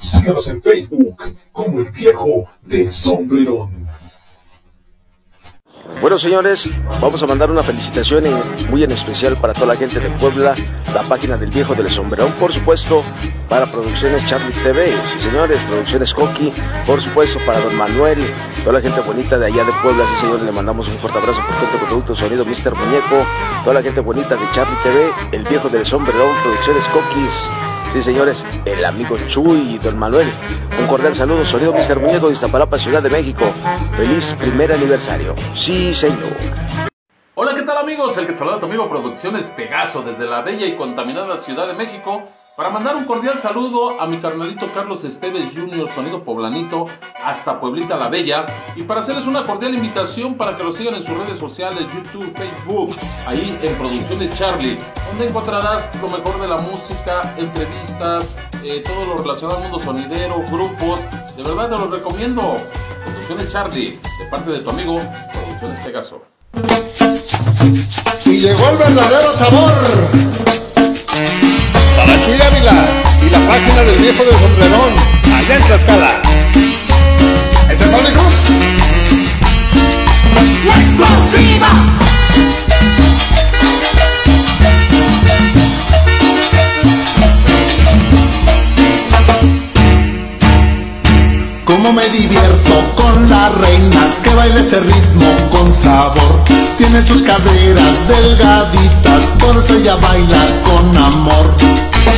Síganos en Facebook como El Viejo del Sombrerón. Bueno, señores, vamos a mandar una felicitación muy en especial para toda la gente de Puebla, la página del Viejo del Sombrerón, por supuesto, para Producciones Charlie TV, sí señores, Producciones Coqui, por supuesto, para Don Manuel, toda la gente bonita de allá de Puebla, sí señores, le mandamos un fuerte abrazo por todo el producto sonido Mr. Muñeco, toda la gente bonita de Charlie TV, el Viejo del Sombrerón, Producciones Coquis, sí señores, el amigo Chuy y Don Manuel. Un cordial saludo, sonido Mr. Muñeco de Iztapalapa, Ciudad de México. Feliz primer aniversario. Sí, señor. Hola, ¿qué tal, amigos? El que saluda a tu amigo Producciones Pegaso desde la bella y contaminada Ciudad de México para mandar un cordial saludo a mi carnalito Carlos Esteves Jr., sonido poblanito, hasta Pueblita la Bella, y para hacerles una cordial invitación para que lo sigan en sus redes sociales, YouTube, Facebook, ahí en Producciones Charlie, donde encontrarás lo mejor de la música, entrevistas, todo lo relacionado al mundo sonidero, grupos. De verdad te los recomiendo. Producciones Charlie, de parte de tu amigo Producciones Pegaso. Y llegó el verdadero sabor para Chuy Ávila y la página del Viejo del Sombrerón, allá en Tlaxcala. ¡Ese es Tony Cruz! ¡La explosiva! Cómo me divierto con la reina que baila este ritmo con sabor. Tiene sus caderas delgaditas, por eso ella baila con amor.